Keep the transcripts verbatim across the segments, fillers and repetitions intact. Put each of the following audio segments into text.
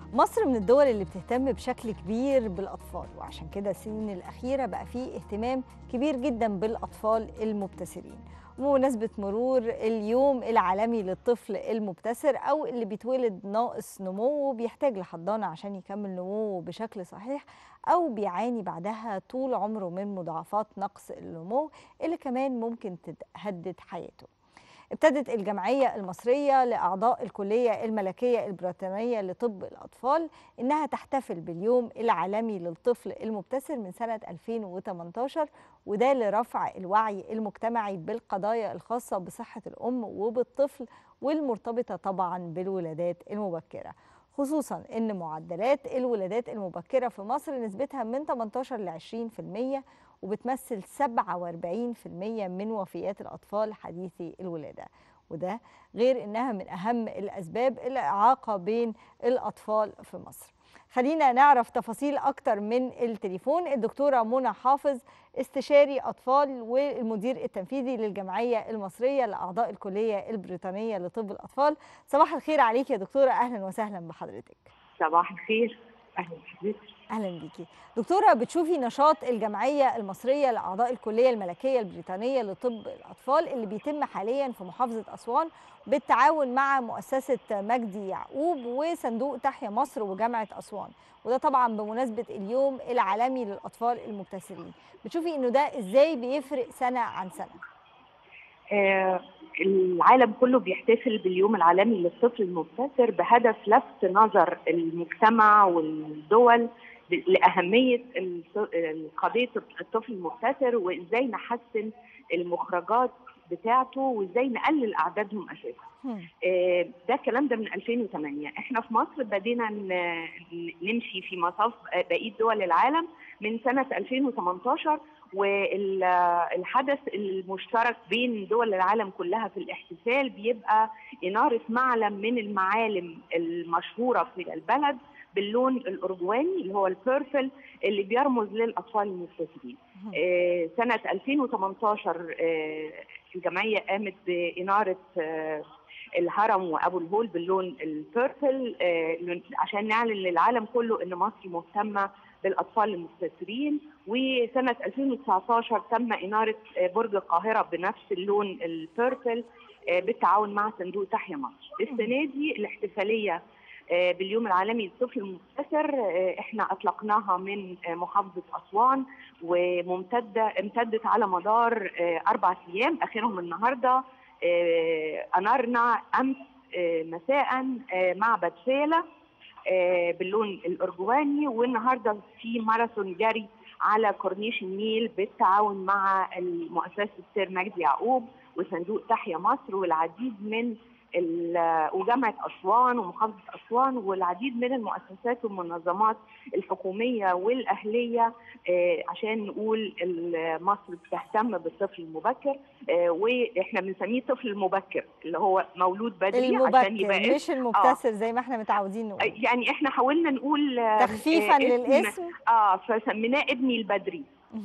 مصر من الدول اللي بتهتم بشكل كبير بالأطفال، وعشان كده السنين الأخيرة بقى فيه اهتمام كبير جدا بالأطفال المبتسرين. وبمناسبة مرور اليوم العالمي للطفل المبتسر أو اللي بيتولد ناقص نمو بيحتاج لحضانة عشان يكمل نموه بشكل صحيح، أو بيعاني بعدها طول عمره من مضاعفات نقص النمو اللي كمان ممكن تهدد حياته. ابتدت الجمعية المصرية لأعضاء الكلية الملكية البريطانية لطب الأطفال إنها تحتفل باليوم العالمي للطفل المبتسر من سنة ألفين وثمانية عشر، وده لرفع الوعي المجتمعي بالقضايا الخاصة بصحة الأم وبالطفل والمرتبطة طبعا بالولادات المبكرة، خصوصا إن معدلات الولادات المبكرة في مصر نسبتها من ثمانية عشر ل عشرين في المية، وبتمثل سبعة وأربعين في المية من وفيات الأطفال حديثي الولادة، وده غير إنها من أهم الأسباب الإعاقة بين الأطفال في مصر. خلينا نعرف تفاصيل أكتر من التليفون الدكتورة منى حافظ، استشاري أطفال والمدير التنفيذي للجمعية المصرية لأعضاء الكلية البريطانية لطب الأطفال. صباح الخير عليك يا دكتورة، أهلا وسهلا بحضرتك. صباح الخير، اهلا بحضرتك. اهلا بيكي دكتوره. بتشوفي نشاط الجمعيه المصريه لاعضاء الكليه الملكيه البريطانيه لطب الاطفال اللي بيتم حاليا في محافظه اسوان بالتعاون مع مؤسسه مجدي يعقوب وصندوق تحيا مصر وجامعه اسوان، وده طبعا بمناسبه اليوم العالمي للاطفال المبتسرين. بتشوفي انه ده ازاي بيفرق سنه عن سنه؟ آه العالم كله بيحتفل باليوم العالمي للطفل المبتسر بهدف لفت نظر المجتمع والدول لأهمية قضية الطفل المبتسر، وإزاي نحسن المخرجات بتاعته وإزاي نقلل أعدادهم أساسا. آه ده الكلام ده من ألفين وثمانية. احنا في مصر بدينا نمشي في مصاف بقية دول العالم من سنة ألفين وثمانية عشر، والحدث المشترك بين دول العالم كلها في الاحتفال بيبقى إنارة معلم من المعالم المشهورة في البلد باللون الأرجواني اللي هو البيربل اللي بيرمز للأطفال المبتسرين. آه سنة ألفين وثمانية عشر آه الجمعية قامت بإنارة آه الهرم وأبو الهول باللون البيربل آه عشان نعلن للعالم كله إن مصر مهتمة بالأطفال المبتسرين. وسنة ألفين وتسعة عشر تم إنارة برج القاهرة بنفس اللون البيربل بالتعاون مع صندوق تحيا مصر. السنة دي الاحتفالية باليوم العالمي للطفل المبتسر احنا أطلقناها من محافظة أسوان، وممتدة امتدت على مدار أربع أيام، آخرهم النهاردة. أنارنا أمس مساء معبد فيلة باللون الأرجواني، والنهارده في ماراثون جري على كورنيش النيل بالتعاون مع مؤسسة سير مجدي يعقوب وصندوق تحيا مصر والعديد من وجامعة أسوان ومحافظة أسوان والعديد من المؤسسات والمنظمات الحكومية والأهلية، عشان نقول مصر بتهتم بالطفل المبكر، وإحنا بنسميه طفل المبكر اللي هو مولود بدري المبكر عشان يبقى مش المبتسر آه. زي ما احنا متعودين نقول، يعني إحنا حاولنا نقول تخفيفا للاسم اه فسميناه ابني البدري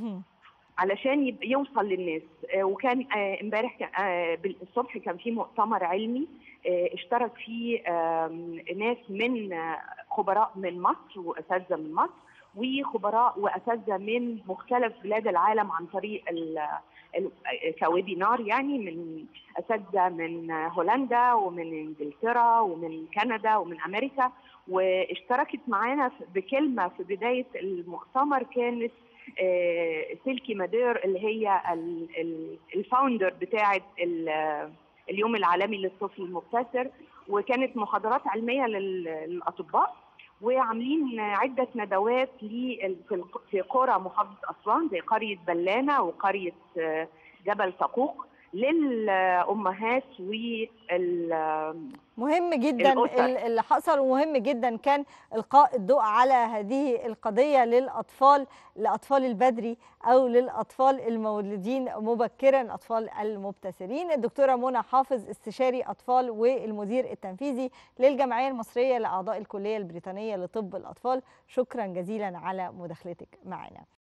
علشان يوصل للناس. آه وكان امبارح آه آه الصبح كان في مؤتمر علمي آه اشترك فيه آه ناس من آه خبراء من مصر واساتذه من مصر وخبراء واساتذه من مختلف بلاد العالم عن طريق كويبينار، يعني من اساتذه من هولندا ومن انجلترا ومن كندا ومن امريكا. واشتركت معانا بكلمه في بدايه المؤتمر كانت آه سيلكي مادير اللي هي الفاوندر بتاعه اليوم العالمي للطفل المبتسر، وكانت محاضرات علميه للاطباء، وعاملين عده ندوات في قرى محافظه اسوان زي قريه بلانه وقريه جبل تقوق للامهات وال مهم جدا الأسر. اللي حصل، ومهم جدا كان القاء الضوء على هذه القضيه للاطفال لاطفال البدري او للاطفال المولودين مبكرا، الاطفال المبتسرين. الدكتوره منى حافظ، استشاري اطفال والمدير التنفيذي للجمعيه المصريه لاعضاء الكليه البريطانيه لطب الاطفال، شكرا جزيلا على مداخلتك معنا.